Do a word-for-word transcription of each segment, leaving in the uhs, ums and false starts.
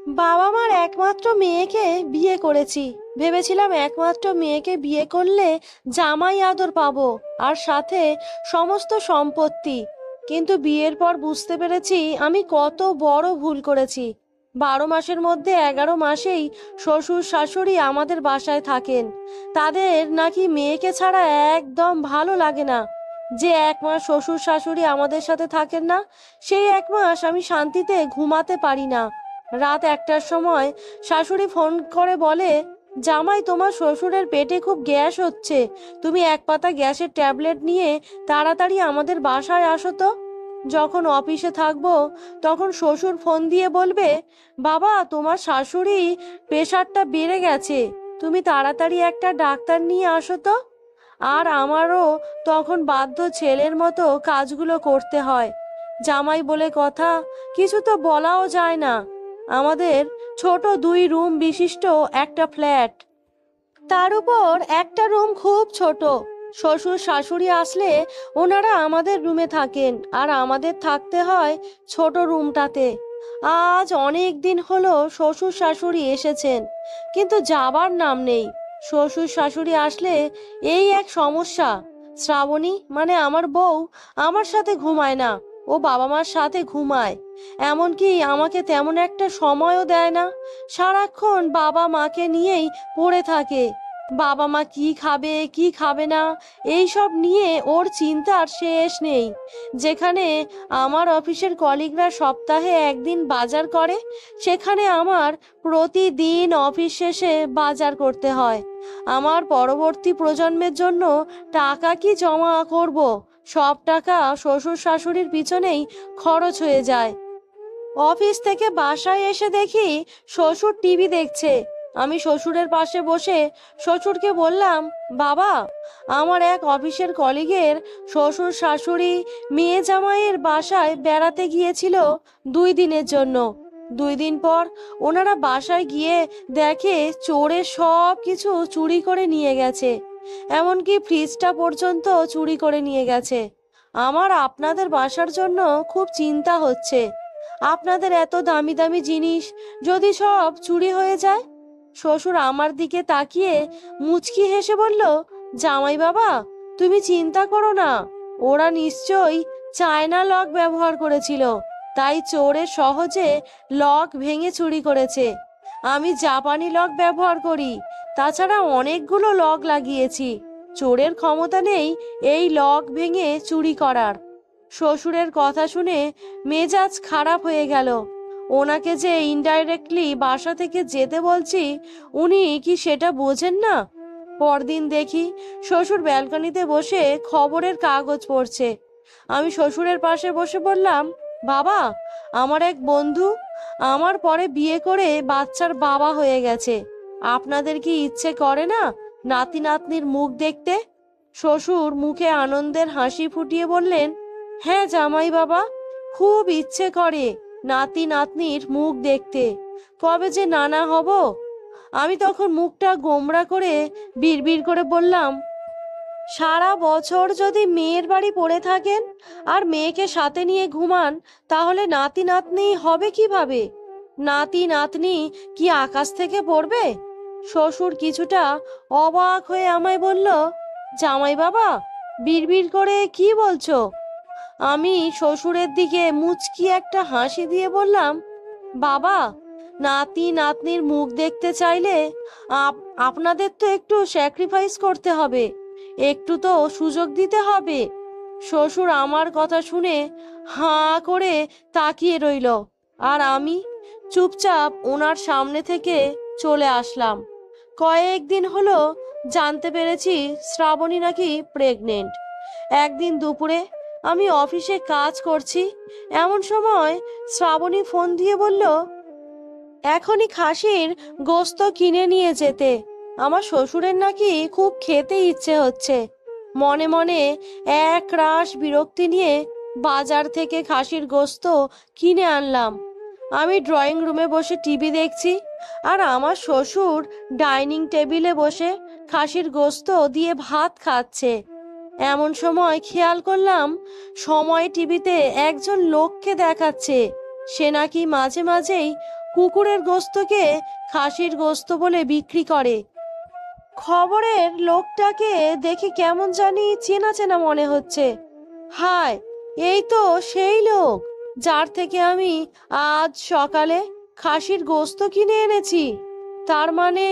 বাবা মার একমাত্র মেয়েকে বিয়ে করেছি। ভেবেছিলাম একমাত্র মেয়েকে বিয়ে করলে জামাই আদর পাবো আর সাথে সমস্ত সম্পত্তি। কিন্তু বিয়ের পর বুঝতে পেরেছি আমি কত বড় ভুল করেছি। বারো মাসের মধ্যে এগারো মাসেই শ্বশুর শাশুড়ি আমাদের বাসায় থাকেন। তাদের নাকি মেয়েকে ছাড়া একদম ভালো লাগে না। যে এক মাস শ্বশুর শাশুড়ি আমাদের সাথে থাকেন না, সেই এক মাস আমি শান্তিতে ঘুমাতে পারি না। রাত একটার সময় শাশুড়ি ফোন করে বলে, জামাই তোমার শ্বশুরের পেটে খুব গ্যাস হচ্ছে, তুমি এক পাতা গ্যাসের ট্যাবলেট নিয়ে তাড়াতাড়ি আমাদের বাসায় আসো তো। যখন অফিসে থাকবো তখন শ্বশুর ফোন দিয়ে বলবে, বাবা তোমার শাশুড়ি প্রেশারটা বেড়ে গেছে, তুমি তাড়াতাড়ি একটা ডাক্তার নিয়ে আসো তো। আর আমারও তখন বাধ্য ছেলের মতো কাজগুলো করতে হয়। জামাই বলে কথা, কিছু তো বলাও যায় না। আমাদের ছোট দুই রুম বিশিষ্ট একটা ফ্ল্যাট, তার উপর একটা রুম খুব ছোট। শ্বশুর শাশুড়ি আসলে ওনারা আমাদের রুমে থাকেন আর আমাদের থাকতে হয় ছোট রুমটাতে। আজ অনেক দিন হলো শ্বশুর শাশুড়ি এসেছেন, কিন্তু যাবার নাম নেই। শ্বশুর শাশুড়ি আসলে এই এক সমস্যা, শ্রাবণী মানে আমার বউ আমার সাথে ঘুমায় না, ও বাবা মার সাথে ঘুমায়। এমনকি আমাকে তেমন একটা সময়ও দেয় না, সারাক্ষণ বাবা মাকে নিয়েই পড়ে থাকে। বাবা মা কি খাবে কি খাবে না এই সব নিয়ে ওর চিন্তার শেষ নেই। যেখানে আমার অফিসের কলিগরা সপ্তাহে একদিন বাজার করে, সেখানে আমার প্রতিদিন অফিস শেষে বাজার করতে হয়। আমার পরবর্তী প্রজন্মের জন্য টাকা কি জমা করব, সব টাকা শ্বশুর শাশুড়ির পিছনেই খরচ হয়ে যায়। অফিস থেকে বাসায় এসে দেখি শ্বশুর টিভি দেখছে। আমি শ্বশুরের পাশে বসে শ্বশুরকে বললাম, বাবা আমার এক অফিসের কলিগের শ্বশুর শাশুড়ি মেয়ে জামাইয়ের বাসায় বেড়াতে গিয়েছিল দুই দিনের জন্য। দুই দিন পর ওনারা বাসায় গিয়ে দেখে চোরে সব কিছু চুরি করে নিয়ে গেছে, এমনকি ফ্রিজটা পর্যন্ত চুরি করে নিয়ে গেছে। আমার আপনাদের বাসার জন্য খুব চিন্তা হচ্ছে। আপনাদের এত দামি দামি জিনিস যদি সব চুরি হয়ে যায়। শ্বশুর আমার দিকে তাকিয়ে মুচকি হেসে বলল, জামাই বাবা তুমি চিন্তা করো না, ওরা নিশ্চয়ই চায়না লক ব্যবহার করেছিল, তাই চোরে সহজে লক ভেঙে চুরি করেছে। আমি জাপানি লক ব্যবহার করি, তাছাড়া অনেকগুলো লক লাগিয়েছি, চোরের ক্ষমতা নেই এই লক ভেঙে চুরি করার। শ্বশুরের কথা শুনে মেজাজ খারাপ হয়ে গেল। ওনাকে যে ইনডাইরেক্টলি বাসা থেকে যেতে বলছি, উনি কি সেটা বোঝেন না? পরদিন দেখি শ্বশুর ব্যালকনিতে বসে খবরের কাগজ পড়ছে। আমি শ্বশুরের পাশে বসে বললাম, বাবা আমার এক বন্ধু আমার পরে বিয়ে করে বাচ্চার বাবা হয়ে গেছে, আপনাদের কি ইচ্ছে করে না নাতি নাতনির মুখ দেখতে? শ্বশুর মুখে আনন্দের হাসি ফুটিয়ে বললেন, হ্যাঁ জামাই বাবা, খুব ইচ্ছে করে নাতি নাতনির মুখ দেখতে, কবে যে নানা হব। আমি তখন মুখটা গোমড়া করে বিড়বিড় করে বললাম, সারা বছর যদি মেয়ের বাড়ি পড়ে থাকেন আর মেয়েকে সাথে নিয়ে ঘুমান, তাহলে নাতি নাতনি হবে কিভাবে? নাতি নাতনি কি আকাশ থেকে পড়বে? শ্বশুর কিছুটা অবাক হয়ে আমায় বলল, জামাই বাবা বিড়বিড় করে কি বলছো? আমি শ্বশুরের দিকে মুচকি একটা হাসি দিয়ে বললাম, বাবা নাতি নাতনির মুখ দেখতে চাইলে আপ- আপনাদের তো একটু স্যাক্রিফাইস করতে হবে, একটু তো সুযোগ দিতে হবে। শ্বশুর আমার কথা শুনে হাঁ করে তাকিয়ে রইল, আর আমি চুপচাপ ওনার সামনে থেকে চলে আসলাম। কয়েকদিন হলো জানতে পেরেছি শ্রাবণী নাকি প্রেগনেন্ট। একদিন দুপুরে আমি অফিসে কাজ করছি, এমন সময় শ্রাবণী ফোন দিয়ে বলল, এখনই খাসির গোস্ত কিনে নিয়ে যেতে, আমার শ্বশুরের নাকি খুব খেতে ইচ্ছে হচ্ছে। মনে মনে এক রাশ বিরক্তি নিয়ে বাজার থেকে খাসির গোস্ত কিনে আনলাম। আমি ড্রয়িং রুমে বসে টিভি দেখছি, আর আমার শ্বশুর ডাইনিং টেবিলে বসে খাসির গোস্ত দিয়ে ভাত খাচ্ছে। এমন সময় খেয়াল করলাম সময় টিভিতে একজন লোককে দেখাচ্ছে, সে নাকি মাঝে মাঝেই কুকুরের গোস্তকে খাসির গোস্ত বলে বিক্রি করে। খবরের লোকটাকে দেখে কেমন জানি চেনা চেনা মনে হচ্ছে। হায়, এই তো সেই লোক যার থেকে আমি আজ সকালে খাসির গোস্ত কিনে এনেছি। তার মানে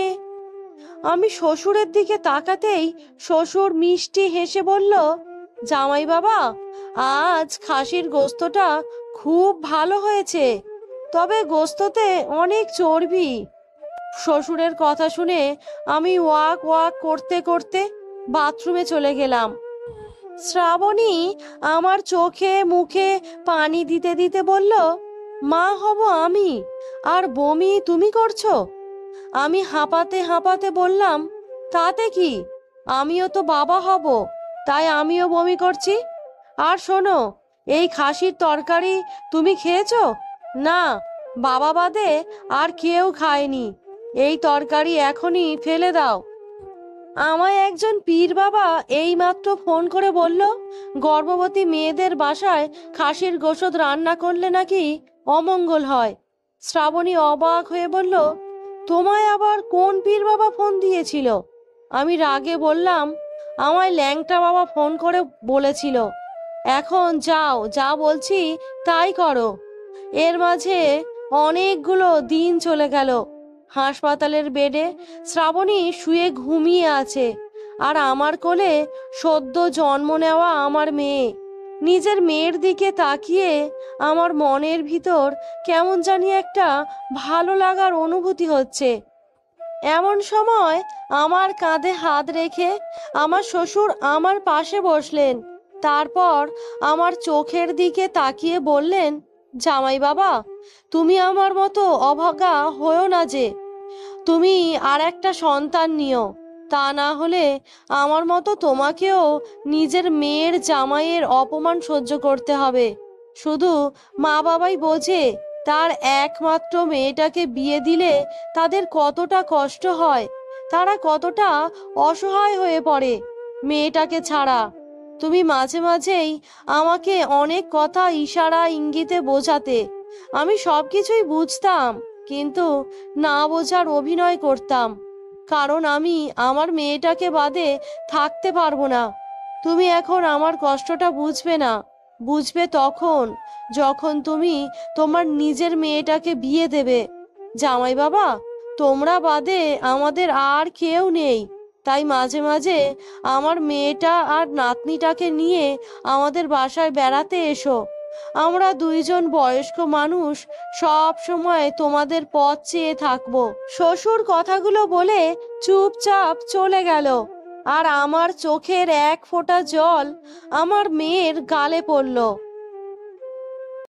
আমি শ্বশুরের দিকে তাকাতেই শ্বশুর মিষ্টি হেসে বলল, জামাই বাবা, আজ খাসির গোস্তটা খুব ভালো হয়েছে, তবে গোস্ততে অনেক চর্বি। শ্বশুরের কথা শুনে আমি ওয়াক ওয়াক করতে করতে বাথরুমে চলে গেলাম। শ্রাবণী আমার চোখে মুখে পানি দিতে দিতে বলল, মা হব আমি, আর বমি তুমি করছো? আমি হাঁপাতে হাঁপাতে বললাম, তাতে কি, আমিও তো বাবা হব, তাই আমিও বমি করছি। আর শোনো, এই খাসির তরকারি তুমি খেয়েছো? না, বাবা বাদে আর কেউ খায়নি। এই তরকারি এখনই ফেলে দাও। আমায় একজন পীর বাবা এইমাত্র ফোন করে বলল, গর্ভবতী মেয়েদের বাসায় খাসির গোশত রান্না করলে নাকি অমঙ্গল হয়। শ্রাবণী অবাক হয়ে বলল, তোমায় আবার কোন পীর বাবা ফোন দিয়েছিল? আমি রাগে বললাম, আমায় ল্যাংটা বাবা ফোন করে বলেছিল। এখন যাও, যা বলছি তাই করো। এর মাঝে অনেকগুলো দিন চলে গেল। হাসপাতালের বেডে শ্রাবণী শুয়ে ঘুমিয়ে আছে, আর আমার কোলে সদ্য জন্ম নেওয়া আমার মেয়ে। নিজের মেয়ের দিকে তাকিয়ে আমার মনের ভিতর কেমন জানি একটা ভালো লাগার অনুভূতি হচ্ছে। এমন সময় আমার কাঁধে হাত রেখে আমার শ্বশুর আমার পাশে বসলেন। তারপর আমার চোখের দিকে তাকিয়ে বললেন, জামাই বাবা, তুমি আমার মতো অভাগা হয়েও না যে। তুমি আর একটা সন্তান নিও, তা না হলে আমার মতো তোমাকেও নিজের মেয়ের জামাইয়ের অপমান সহ্য করতে হবে। শুধু মা বাবাই বোঝে তার একমাত্র মেয়েটাকে বিয়ে দিলে তাদের কতটা কষ্ট হয়, তারা কতটা অসহায় হয়ে পড়ে মেয়েটাকে ছাড়া। তুমি মাঝে মাঝেই আমাকে অনেক কথা ইশারা ইঙ্গিতে বোঝাতে। আমি সব কিছুই বুঝতাম, কিন্তু না বোঝার অভিনয় করতাম, কারণ আমি আমার মেয়েটাকে বাদে থাকতে পারবো না। তুমি এখন আমার কষ্টটা বুঝবে না, বুঝবে তখন যখন তুমি তোমার নিজের মেয়েটাকে বিয়ে দেবে। জামাই বাবা, তোমরা বাদে আমাদের আর কেউ নেই, তাই মাঝে মাঝে আমার মেয়েটা আর নাতনিটাকে নিয়ে আমাদের বাসায় বেড়াতে এসো। আমরা দুইজন বয়স্ক মানুষ সব সময় তোমাদের পথ চেয়ে থাকবো। শ্বশুর কথাগুলো বলে চুপচাপ চলে গেল, আর আমার চোখের এক ফোঁটা জল আমার মেয়ের গালে পড়ল।